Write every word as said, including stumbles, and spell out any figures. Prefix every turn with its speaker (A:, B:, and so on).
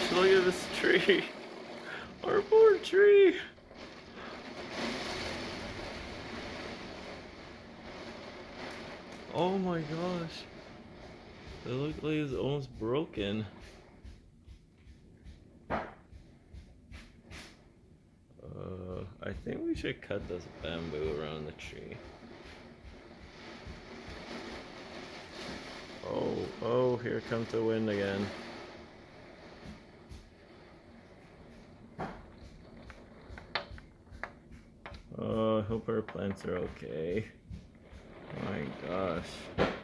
A: gosh, look at this tree. Our poor tree. Oh my gosh. It looks like it's almost broken. Uh, I think we should cut this bamboo around the tree. Oh, oh, here comes the wind again. Oh, I hope our plants are okay. My gosh.